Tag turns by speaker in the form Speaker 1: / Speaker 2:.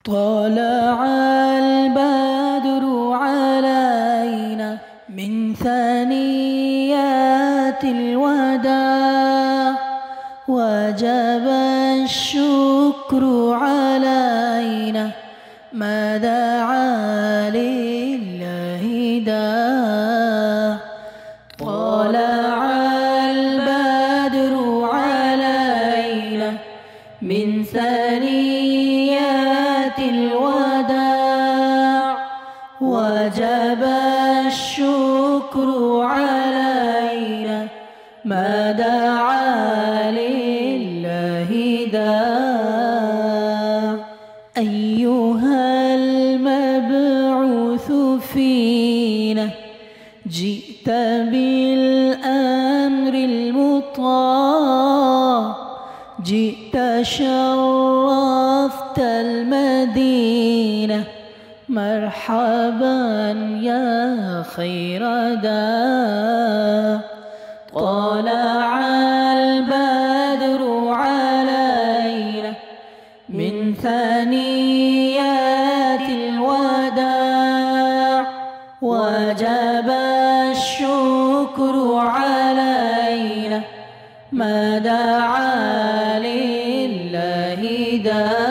Speaker 1: طلع البدر علينا من ثنيات الوداع، وجب الشكر علينا ما دعا لله داع. طلع البدر علينا من ثنيات الوداع، وجب الشكر علينا ما دعا لله داع. أيها المبعوث فينا جئت بالأمر المطاع، جئت شرفت المدينة مرحبا يا خير داع. طلع البدر علينا من ثنيات الوداع، وجب الشكر علينا ما دعا لله داع.